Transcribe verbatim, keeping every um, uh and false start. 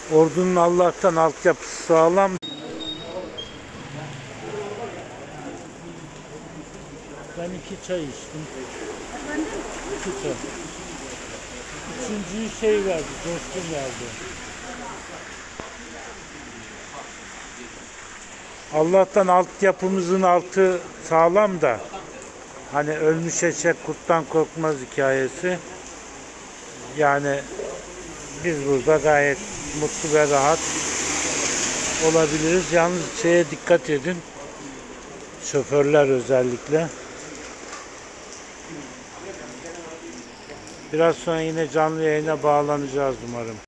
Ordunun Allah'tan altyapısı sağlam. Ben iki çay içtim. İki çay. Üçüncüyü şey verdi, Coşkun verdi. Allah'tan altyapımızın altı sağlam da hani ölmüş eşek kurttan korkmaz hikayesi. Yani biz burada gayet mutlu ve rahat olabiliriz. Yalnız şeye dikkat edin. Şoförler özellikle. Biraz sonra yine canlı yayına bağlanacağız umarım.